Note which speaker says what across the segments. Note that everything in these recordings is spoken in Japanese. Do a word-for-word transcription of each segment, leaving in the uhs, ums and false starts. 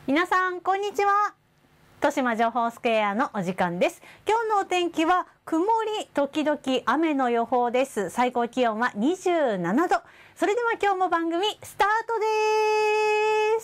Speaker 1: 皆さんこんにちは。豊島情報スクエアのお時間です。今日のお天気は曇り時々雨の予報です。最高気温はにじゅうななど。それでは今日も番組スタートです。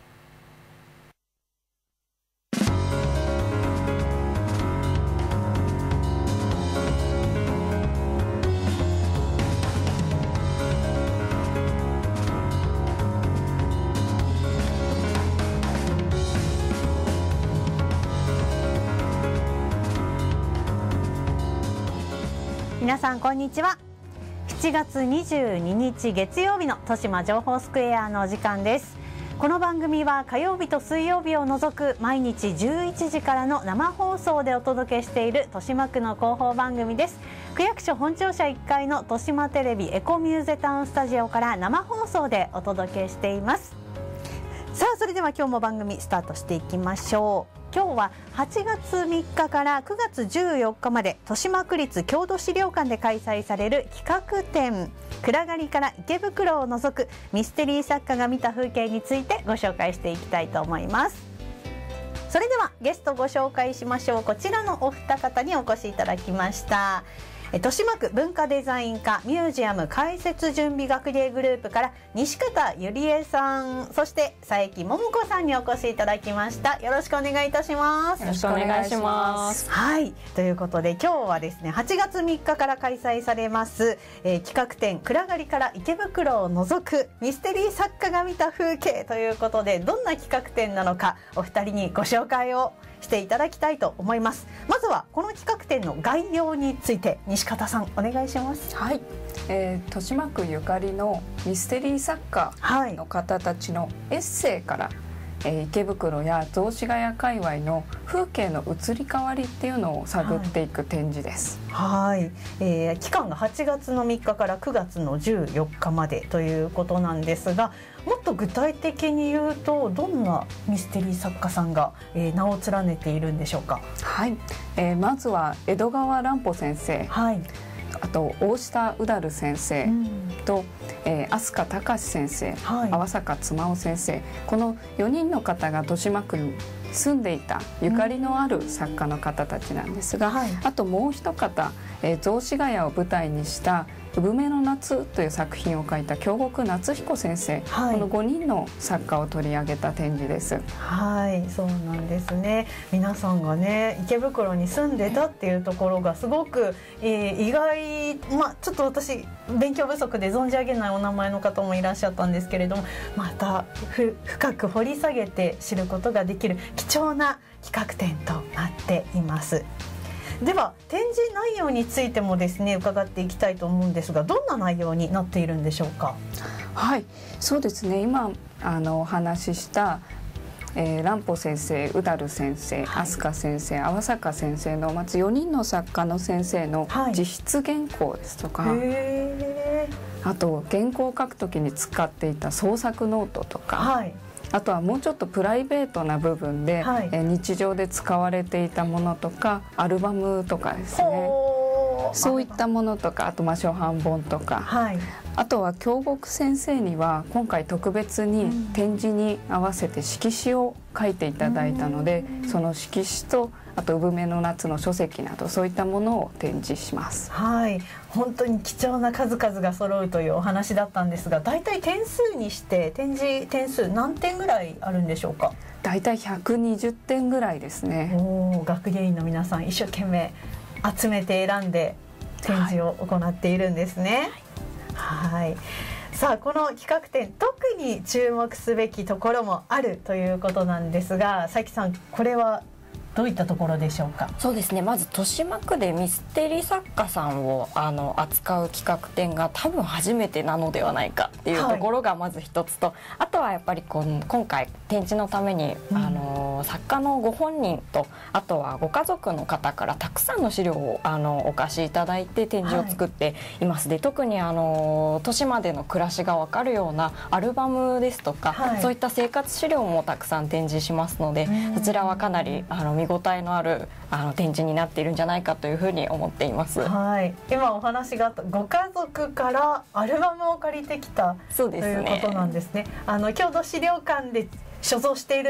Speaker 1: 皆さんこんにちは。しちがつにじゅうににち月曜日の豊島情報スクエアのお時間です。この番組は火曜日と水曜日を除く毎日じゅういちじからの生放送でお届けしている豊島区の広報番組です。区役所本庁舎いっかいの豊島テレビエコミューゼタウンスタジオから生放送でお届けしています。さあそれでは今日も番組スタートしていきましょう。今日ははちがつみっかからくがつじゅうよっかまで豊島区立郷土資料館で開催される企画展暗がりから池袋を除くミステリー作家が見た風景についてご紹介していきたいと思います。それではゲストご紹介しましょう。こちらのお二方にお越しいただきました。豊島区文化デザイン科ミュージアム開設準備学芸グループから西方ゆりえさん、そして佐伯桃子さんにお越しいただきました。よろしくお願いいたします。
Speaker 2: よろしくお願いします。
Speaker 1: はい、ということで今日はですねはちがつみっかから開催されます、えー、企画展暗がりから池袋を除くミステリー作家が見た風景ということで、どんな企画展なのかお二人にご紹介をしていただきたいと思います。まずはこの企画展の概要について西方さんお願いします。
Speaker 2: はい、えー、豊島区ゆかりのミステリー作家の方たちのエッセイから、はいえー、池袋や雑司ヶ谷界隈の風景の移り変わりっていうのを探っていく展示です。
Speaker 1: はい、はいえー、期間がはちがつのみっかからくがつのじゅうよっかまでということなんですが、もっと具体的に言うとどんなミステリー作家さんが、えー、名を連ねているんでしょうか。
Speaker 2: はい、えー、まずは江戸川乱歩先生、はいあと大下うだる先生と、うんえー、飛鳥隆先生、はい、淡坂妻夫先生、このよにんの方が豊島区に住んでいたゆかりのある作家の方たちなんですが、うんはい、あともう一方、えー、雑司ヶ谷を舞台にした産めの夏という作品を書いた京極夏彦先生、はい、このごにんの作家を取り上げた展示です。
Speaker 1: はいそうなんですね。皆さんがね池袋に住んでたっていうところがすごく、えー、意外、まあ、ちょっと私勉強不足で存じ上げないお名前の方もいらっしゃったんですけれども、またふ深く掘り下げて知ることができる貴重な企画展となっています。では展示内容についてもですね伺っていきたいと思うんですが、どんな内容になっているんでしょうか。
Speaker 2: はいそうですね今あのお話しした、えー、乱歩先生、うだる先生、はい、飛鳥先生、淡坂先生のまずよにんの作家の先生の自筆原稿ですとか、はい、あと原稿を書くときに使っていた創作ノートとか、はいあとはもうちょっとプライベートな部分で、はい、え日常で使われていたものとかアルバムとかですね、そういったものとか、あとまあ初版本とか、はい、あとは京極先生には今回特別に展示に合わせて色紙を書いていただいたので、その色紙とあと産めの夏の書籍などそういったものを展示します。
Speaker 1: はい本当に貴重な数々が揃うというお話だったんですが、だいたい点数にして展示点数何点ぐらいあるんでしょうか。
Speaker 2: だいたいひゃくにじゅってんぐらいですね。
Speaker 1: お学芸員の皆さん一生懸命集めて選んで展示を行っているんですね。はい、はいさあこの企画展特に注目すべきところもあるということなんですが、佐伯さんこれはどういったところでしょうか。
Speaker 3: そうですねまず豊島区でミステリー作家さんをあの扱う企画展が多分初めてなのではないかっていうところがまず一つと、はい、あとはやっぱりこう今回展示のために、うん、あの作家のご本人とあとはご家族の方からたくさんの資料をあのお貸しいただいて展示を作っています。はい、で特にあの豊島での暮らしが分かるようなアルバムですとか、はい、そういった生活資料もたくさん展示しますので、そちらはかなりあの見応えのあるあの展示になっているんじゃないかというふうに思っています。
Speaker 1: はい、今お話があったご家族からアルバムを借りてきたということなんですね。あの郷土資料館で所蔵している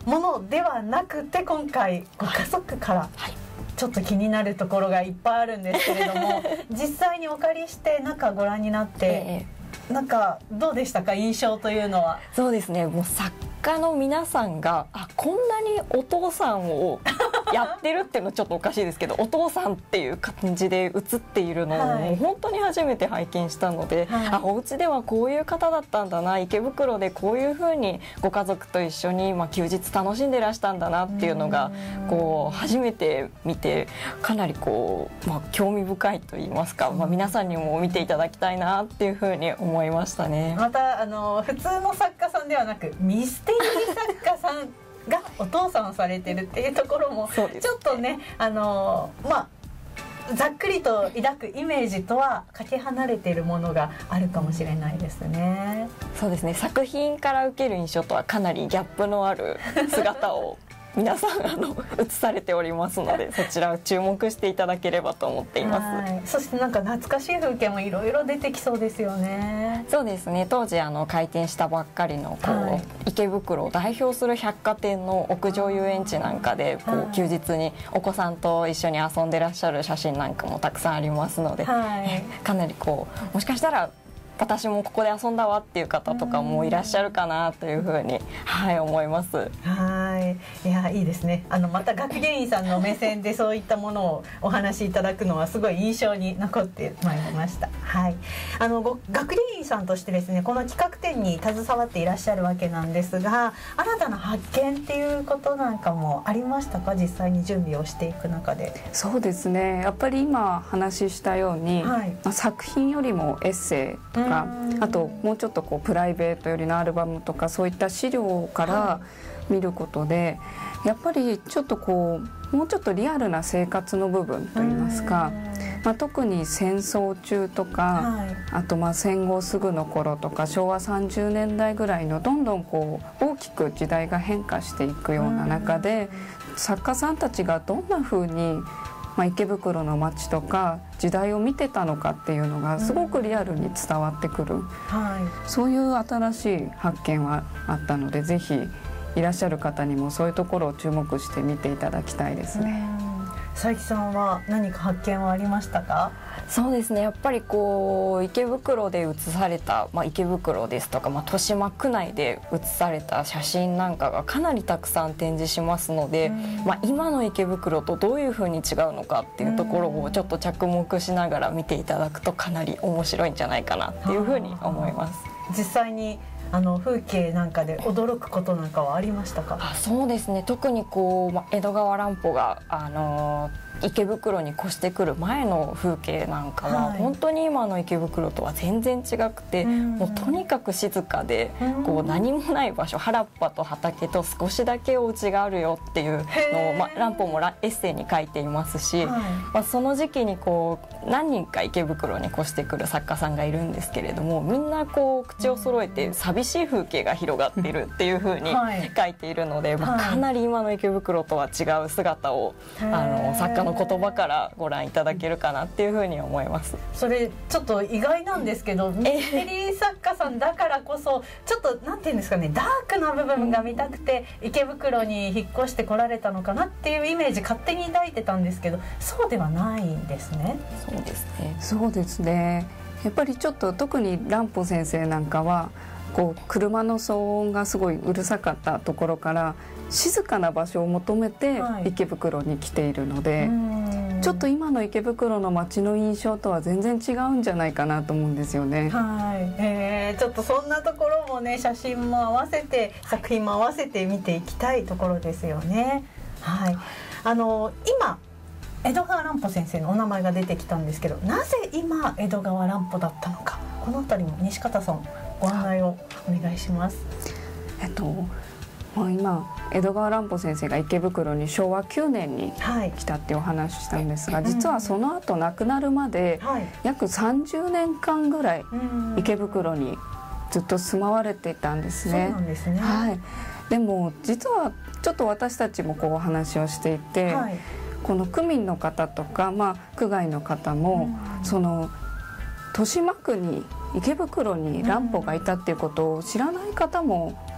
Speaker 1: ものではなくて、今回ご家族からちょっと気になるところがいっぱいあるんですけれども実際にお借りして中ご覧になって、ええ、なんかどうでしたか、印象というのは。
Speaker 3: そうですね、もう作家の皆さんがあこんなにお父さんをやってるっていうのはちょっとおかしいですけどお父さんっていう感じで映っているのを、はい、もう本当に初めて拝見したので、はい、あお家ではこういう方だったんだな、池袋でこういうふうにご家族と一緒に、まあ、休日楽しんでらしたんだなっていうのがこう初めて見てかなりこう、まあ、興味深いと言いますか、まあ、皆さんにも見ていただきたいなっていうふうに思いましたね。
Speaker 1: またあの普通の作家さんではなくミステリー作家さんがお父さんをされてるっていうところもちょっとね、あのまあざっくりと抱くイメージとはかけ離れているものがあるかもしれないですね。
Speaker 3: そうですね、作品から受ける印象とはかなりギャップのある姿を皆さんあの映されておりますのでそちらを注目していただければと思っています。
Speaker 1: はい、そしてなんか懐かしい風景もいろいろ出てきそうですよね。
Speaker 3: そうですね、当時あの開店したばっかりのこう、はい、池袋を代表する百貨店の屋上遊園地なんかでこう休日にお子さんと一緒に遊んでらっしゃる写真なんかもたくさんありますので、はい、かなりこうもしかしたら私もここで遊んだわっていう方とかもいらっしゃるかなというふうに、はい、思います。
Speaker 1: はい、いやいいですね。あのまた学芸員さんの目線でそういったものをお話しいただくのはすごい印象に残ってまいりました。はい、あのご学芸員さんとしてですねこの企画展に携わっていらっしゃるわけなんですが、新たな発見っていうことなんかもありましたか、実際に準備をしていく中で。
Speaker 2: そうですね、やっぱり今話したように、はい、まあ、作品よりもエッセイとかあともうちょっとこうプライベートよりのアルバムとかそういった資料から見ることで、やっぱりちょっとこうもうちょっとリアルな生活の部分といいますか、まあ、特に戦争中とか、はい、あとまあ戦後すぐの頃とかしょうわさんじゅうねんだいぐらいのどんどんこう大きく時代が変化していくような中で、作家さんたちがどんな風にまあ、池袋の街とか時代を見てたのかっていうのがすごくリアルに伝わってくる、うん、はい、そういう新しい発見はあったので、ぜひいらっしゃる方にもそういうところを注目して見ていただきたいですね。
Speaker 1: 佐伯さんは何か発見はありましたか？
Speaker 3: そうですね、やっぱりこう池袋で写された、まあ、池袋ですとか、まあ、豊島区内で写された写真なんかがかなりたくさん展示しますので、まあ、今の池袋とどういうふうに違うのかっていうところをちょっと着目しながら見ていただくとかなり面白いんじゃないかなっていうふうに思います。
Speaker 1: 実際にあの風景なんかで驚くことなんかはありましたか？
Speaker 3: あ、そうですね、特にこう、まあ、江戸川乱歩があのー池袋に越してくる前の風景なんかは、はい、本当に今の池袋とは全然違くて、もうとにかく静かでこう何もない場所、原っぱと畑と少しだけお家があるよっていうのを、まあ、乱歩もエッセイに書いていますし、はい、まあ、その時期にこう何人か池袋に越してくる作家さんがいるんですけれども、みんなこう口を揃えて寂しい風景が広がっているっていうふうに書いているので、まあ、かなり今の池袋とは違う姿をあの作家の言葉からご覧いただけるかなっていうふうに思います。
Speaker 1: それちょっと意外なんですけど、ミステリー作家さんだからこそちょっとなんていうんですかね、ダークな部分が見たくて池袋に引っ越してこられたのかなっていうイメージ勝手に抱いてたんですけど、そうではないんですね。
Speaker 3: そうですね。
Speaker 2: そうですね。やっぱりちょっと特に乱歩先生なんかはこう車の騒音がすごいうるさかったところから静かな場所を求めて池袋に来ているので、はい、ちょっと今の池袋の街の印象とは全然違うんじゃないかなと思うんですよね。
Speaker 1: はい、えー、ちょっとそんなところもね、写真も合わせて作品も合わせて見ていきたいところですよね。はい、あの今江戸川乱歩先生のお名前が出てきたんですけど、なぜ今江戸川乱歩だったのか、このあたりも西方さんご案内をお願いします。
Speaker 2: えっともう今江戸川乱歩先生が池袋にしょうわきゅうねんに来たっていうお話したんですが、はい、実はその後亡くなるまで約さんじゅうねんかんぐらい池袋にずっと住まわれていたんですね。
Speaker 1: そうなんですね。
Speaker 2: はい、でも実はちょっと私たちもこうお話をしていて、はい、この区民の方とか、まあ、区外の方もその豊島区に池袋に乱歩がいたっていうことを知らない方も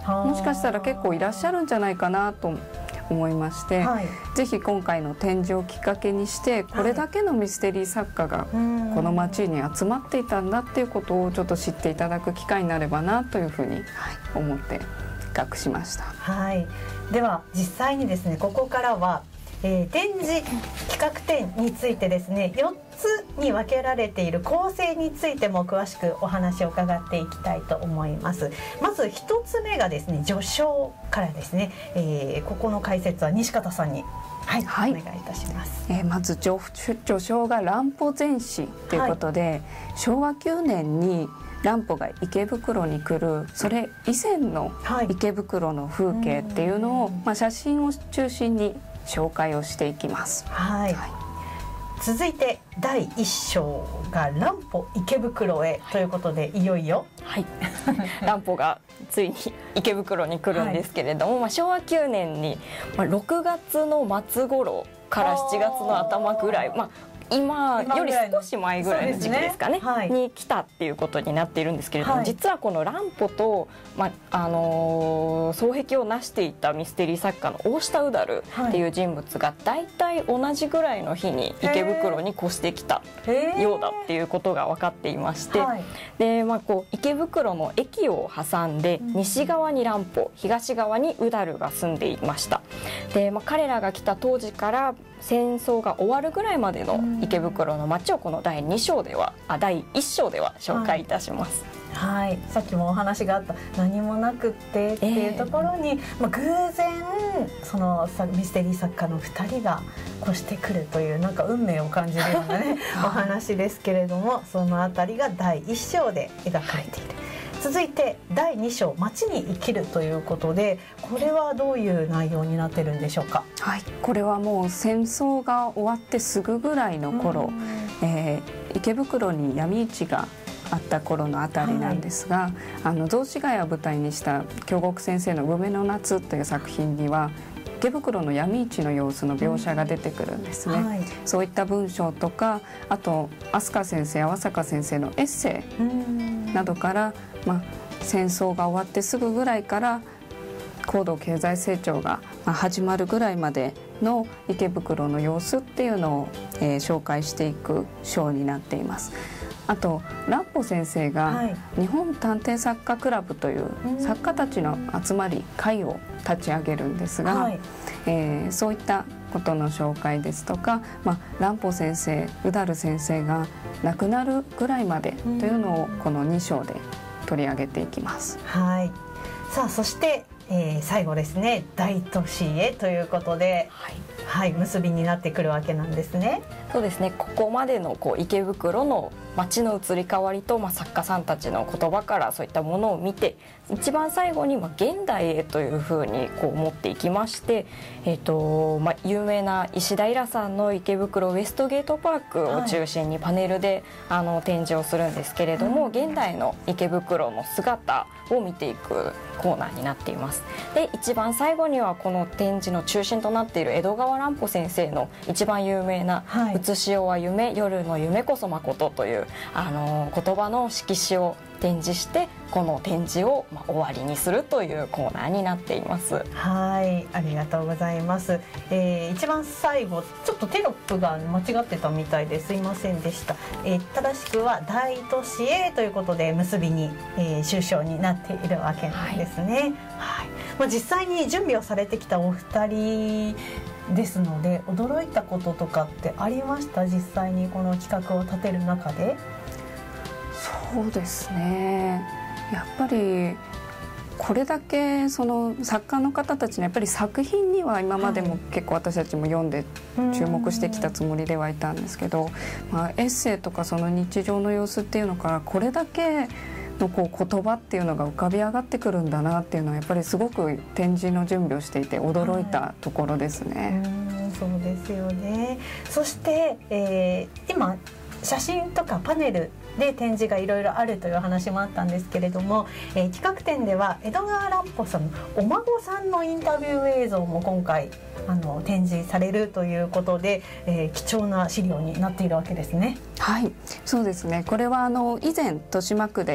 Speaker 2: もしかしたら結構いらっしゃるんじゃないかなと思いまして、はい、ぜひ今回の展示をきっかけにしてこれだけのミステリー作家がこの町に集まっていたんだっていうことをちょっと知っていただく機会になればなというふうに思って企画しました。
Speaker 1: はい、では実際にですね、ここからはえー、展示企画展についてですね、よっつに分けられている構成についても詳しくお話を伺っていきたいと思います。まずひとつめがですね、序章からですね、えー、ここの解説は西方さんに、はい、はい、お願いいたします。
Speaker 2: えー、まず 序, 序章が乱歩全史ということで、はい、しょうわきゅうねんに乱歩が池袋に来るそれ以前の池袋の風景っていうのを、はい、まあ、写真を中心に紹介をしていきます。
Speaker 1: はい、はい、続いてだいいっ章が乱歩池袋へということで、はい、いよいよ、
Speaker 3: はい、乱歩がついに池袋に来るんですけれども、はい、まあ、しょうわきゅうねんに、まあ、ろくがつの末頃からしちがつの頭ぐらい、まあ今より少し前ぐらいの時期ですかね、はい、に来たっていうことになっているんですけれども、はい、実はこの乱歩と、まあのー、双璧を成していたミステリー作家の大下うだるっていう人物が大体同じぐらいの日に池袋に越してきたようだっていうことが分かっていまして、はい、で、まあ、こう池袋の駅を挟んで西側に乱歩、東側にうだるが住んでいました。で、まあ、彼らが来た当時から戦争が終わるぐらいまでの池袋の街をこのだいに章ではあだいいっ章では紹介いたします。
Speaker 1: はい、はい、さっきもお話があった何もなくってっていうところに、えーまあ、偶然そのミステリー作家のふたりが越してくるというなんか運命を感じるようなねお話ですけれども、そのあたりがだいいっ章で描かれている。続いてだいに章街に生きるということで、これはどういう内容になってるんでしょうか。
Speaker 2: はい、これはもう戦争が終わってすぐぐらいの頃、えー、池袋に闇市があった頃のあたりなんですが、はい、あの雑司ヶ谷を舞台にした京極先生の「梅の夏」という作品には池袋の闇市の様子の描写が出てくるんですね、はい、そういった文章とか、あと飛鳥先生、淡坂先生のエッセイなどから、まあ、戦争が終わってすぐぐらいから高度経済成長が始まるぐらいまでの池袋の様子っていうのを、えー、紹介していく章になっています。あと乱歩先生が日本探偵作家クラブという作家たちの集まり会を立ち上げるんですが、はい、えー、そういったことの紹介ですとか、まあ、乱歩先生、うだる先生が亡くなるぐらいまでというのをこのに章で取り上げていきます。
Speaker 1: はい、さあそして、えー、最後ですね、大都市へということで、はいはい、結びになってくるわけなんですね。
Speaker 3: そうですね、ここまでのこう池袋の街の移り変わりと、まあ、作家さんたちの言葉からそういったものを見て、一番最後にまあ現代へというふうにこう持っていきまして、えーとまあ、有名な石平さんの池袋ウエストゲートパークを中心にパネルで、はい、あの展示をするんですけれども、うん、現代の池袋の姿を見ていくコーナーになっています。で、一番最後にはこの展示の中心となっている江戸川乱歩先生の一番有名な「うつしおは夢、夜の夢こそまこと」というあの言葉の色紙を展示して、この展示をまあ終わりにするというコーナーになっています。
Speaker 1: はい、ありがとうございます。えー、一番最後ちょっとテロップが間違ってたみたいですいませんでした。えー、正しくは大都市へということで結びに、えー、終章になっているわけなんですね。はい、はい、まあ、実際に準備をされてきたお二人ですので、驚いたこととかってありました？実際にこの企画を立てる中で。
Speaker 2: そうですね、やっぱりこれだけその作家の方たちのやっぱり作品には今までも結構私たちも読んで注目してきたつもりではいたんですけど、まあ、エッセイとかその日常の様子っていうのからこれだけのこう言葉っていうのが浮かび上がってくるんだなっていうのはやっぱりすごく展示の準備をしていて驚いたところですね。
Speaker 1: うん、そうですよね。そして、えー、今写真とかパネルで展示がいろいろあるという話もあったんですけれども、えー、企画展では江戸川乱歩さんのお孫さんのインタビュー映像も今回あの展示されるということで、えー、貴重な資料になっているわけですね。
Speaker 2: はい、そうですね。これはあの以前豊島区で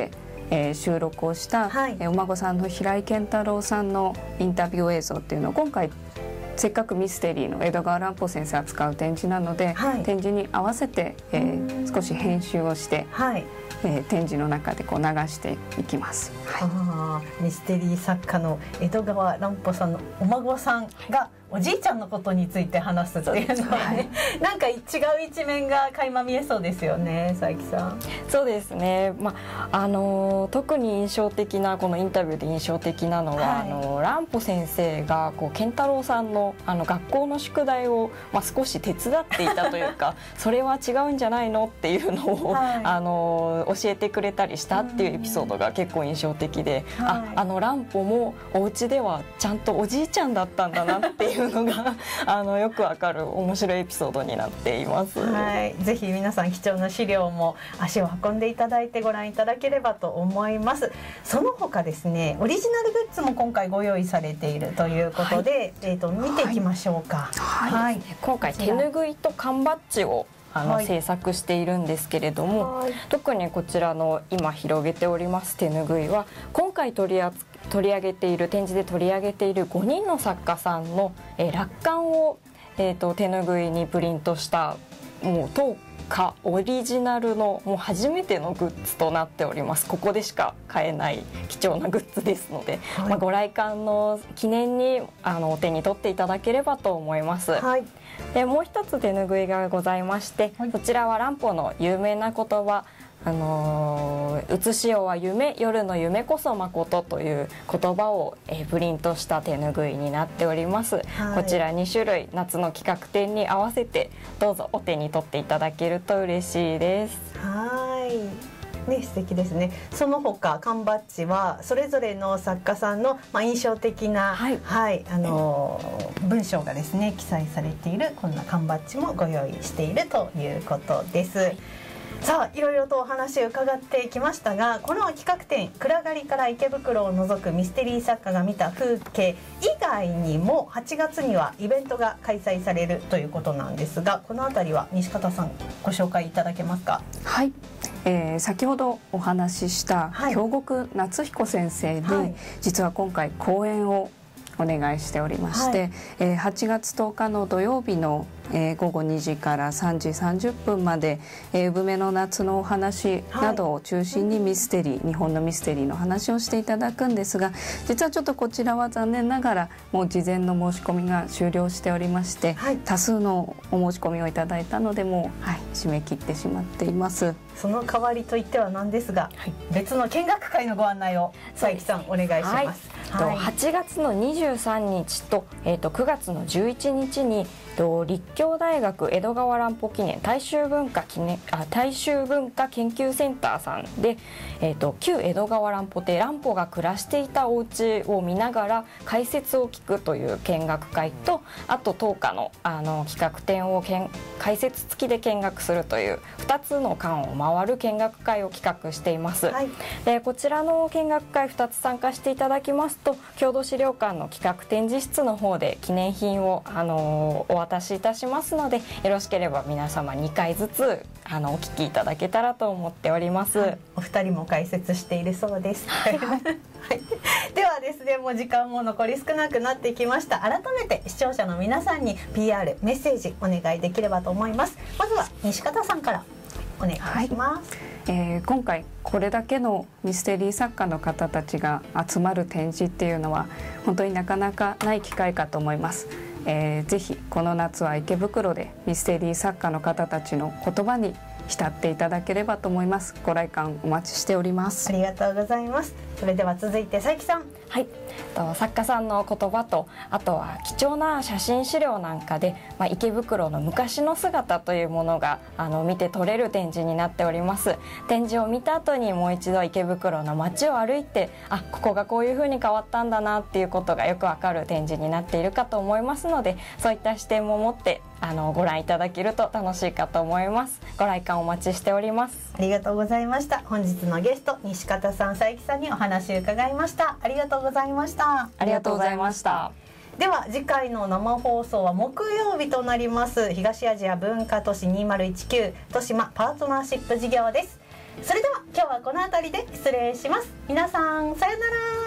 Speaker 2: えー、収録をした、はい、えー、お孫さんの平井健太郎さんのインタビュー映像っていうのを今回せっかくミステリーの江戸川乱歩先生扱う展示なので、はい、展示に合わせて、えー、少し編集をして、はい、えー、展示の中でこう流していきます、はい、
Speaker 1: あミステリー作家の江戸川乱歩さんのお孫さんがおじいちゃんのことについて話すっていうのはね、はい、なんか違う一面が垣間見えそうですよね、佐伯さん。
Speaker 3: そうですね、まああの特に印象的なこのインタビューで印象的なのは、はい、あの乱歩先生がこう健太郎さんのあの学校の宿題を、まあ、少し手伝っていたというかそれは違うんじゃないのっていうのを、はい、あの教えてくれたりしたっていうエピソードが結構印象的で、はい、ああの乱歩もお家ではちゃんとおじいちゃんだったんだなっていういうのがあのよくわかる面白いエピソードになっています。
Speaker 1: はい、ぜひ皆さん貴重な資料も足を運んでいただいてご覧いただければと思います。その他ですね、オリジナルグッズも今回ご用意されているということで、はい、えーと見ていきましょうか。
Speaker 3: はいはい、今回手ぬぐいと缶バッジをあの、はい、制作しているんですけれども、はい、特にこちらの今広げております手ぬぐいは今回取り扱取り上げている展示で取り上げているごにんの作家さんの、えー、落款を、えー、と手ぬぐいにプリントしたもう当家オリジナルのもう初めてのグッズとなっております。ここでしか買えない貴重なグッズですので、はい、まあ、ご来館の記念にあのお手に取っていただければと思います。はい、でもう一つ手ぬぐいがございまして、はい、こちらは乱歩の有名な言葉、あのー、うつしよは夢、夜の夢こそまことという言葉を、えー、プリントした手ぬぐいになっております。はい、こちらに種類夏の企画展に合わせてどうぞお手に取っていただけると嬉しいです。
Speaker 1: はいね、素敵ですね。その他缶バッジはそれぞれの作家さんの、まあ、印象的な、はいはい、あのー、文章がですね記載されているこんな缶バッジもご用意しているということです。はい、さあいろいろとお話を伺ってきましたが、この企画展暗がりから池袋を除くミステリー作家が見た風景以外にもはちがつにはイベントが開催されるということなんですが、このあたりは西方さんご紹介いただけますか。
Speaker 2: はい、えー、先ほどお話しした京極夏彦先生に、はい、実は今回講演をお願いしておりまして、はい、えー、はちがつとおかの土曜日の、えー、ごごにじからさんじさんじゅっぷんまで、えー、産めの夏のお話などを中心にミステリー、はい、日本のミステリーの話をしていただくんですが、実はちょっとこちらは残念ながらもう事前の申し込みが終了しておりまして、はい、多数のお申し込みをいただいたのでもう、はい、締め切ってしまっています。
Speaker 1: その代わりといってはなんですが、はい、別の見学会のご案内を佐伯さんお願いします。はい
Speaker 3: はい、はちがつのにじゅうさんにちと、えー、とくがつのじゅういちにちに立教大学江戸川乱歩記念大衆文化記念あ大衆文化研究センターさんで、えー、と旧江戸川乱歩亭乱歩が暮らしていたお家を見ながら解説を聞くという見学会と、あと当家の、あの企画展をけん解説付きで見学するというふたつの館を回る見学会を企画しています。はい、でこちらの見学会ふたつ参加していただきますと、郷土資料館の企画展示室の方で記念品を、あのお渡しいたしますので、よろしければ皆様にかいずつあのお聞きいただけたらと思っております。はい、
Speaker 1: お二人も解説しているそうです。はい、ではですね、もう時間も残り少なくなってきました。改めて視聴者の皆さんに ピーアール メッセージお願いできればと思います。まずは西方さんからお願いします。
Speaker 2: はい、えー、今回これだけのミステリー作家の方たちが集まる展示っていうのは本当になかなかない機会かと思います。えー、ぜひこの夏は池袋でミステリー作家の方たちの言葉に浸っていただければと思います。ご来館お待ちしております。
Speaker 1: ありがとうございます。それでは続いて佐伯さん。
Speaker 3: はい、作家さんの言葉と、あとは貴重な写真資料なんかで、まあ、池袋の昔の姿というものがあの見て取れる展示になっております。展示を見た後にもう一度池袋の街を歩いて、あ、ここがこういう風に変わったんだなっていうことがよくわかる展示になっているかと思いますので、そういった視点も持ってあのご覧いただけると楽しいかと思います。ご来館お待ちしております。
Speaker 1: ありがとうございました。本日のゲスト西方さん、佐伯さんにお話を伺いました。ありがとうございました。
Speaker 3: ありがとうございました。
Speaker 1: では次回の生放送は木曜日となります。東アジア文化都市にせんじゅうきゅう豊島パートナーシップ事業です。 それでは今日はこの辺りで失礼します。皆さんさようなら。